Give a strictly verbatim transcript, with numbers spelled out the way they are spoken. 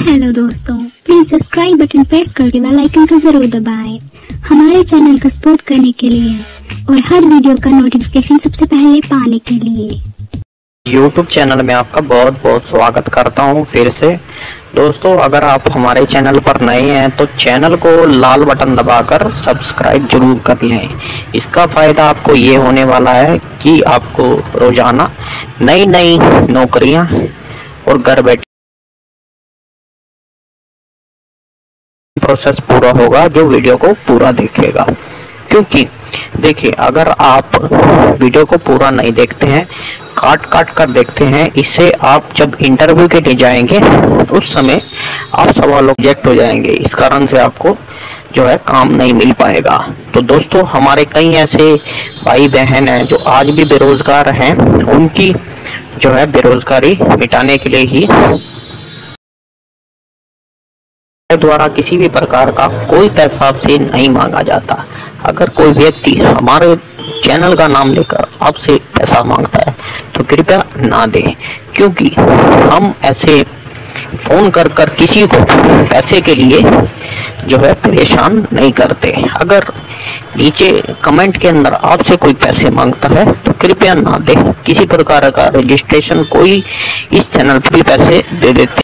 Hello दोस्तों, please subscribe button press करके bell icon को जरूर दबाएं हमारे चैनल को सपोर्ट करने के लिए और हर वीडियो का नोटिफिकेशन सबसे पहले पाने के लिए। यूट्यूब चैनल में आपका बहुत बहुत स्वागत करता हूं फिर से। दोस्तों, अगर आप हमारे चैनल पर नए हैं तो चैनल को लाल बटन दबाकर सब्सक्राइब जरूर कर लें। इसका फ़ायदा आपको ये होने वाला है कि आपको रोज़ाना नई नई नौकरियां और घर बैठे प्रोसेस पूरा होगा जो वीडियो को पूरा देखेगा। क्योंकि देखिए, अगर आप वीडियो को पूरा नहीं देखते हैं, काट काट कर देखते हैं, इससे आप जब इंटरव्यू के लिए जाएंगे उस समय आप सवालों रिजेक्ट हो जाएंगे। इस कारण से आपको जो है काम नहीं मिल पाएगा। तो दोस्तों, हमारे कई ऐसे भाई बहन हैं जो आज भी बेरोजगार हैं, उनकी जो है बेरोजगारी मिटाने के लिए ही द्वारा किसी भी प्रकार का कोई पैसा आपसे नहीं मांगा जाता। अगर कोई व्यक्ति हमारे चैनल का नाम लेकर आपसे पैसा मांगता है तो कृपया ना दें, क्योंकि हम ऐसे फोन कर कर किसी को पैसे के लिए जो है परेशान नहीं करते। अगर नीचे कमेंट के अंदर आपसे कोई पैसे मांगता है तो कृपया ना दें। किसी प्रकार का रजिस्ट्रेशन कोई इस चैनल पर भी पैसे दे देते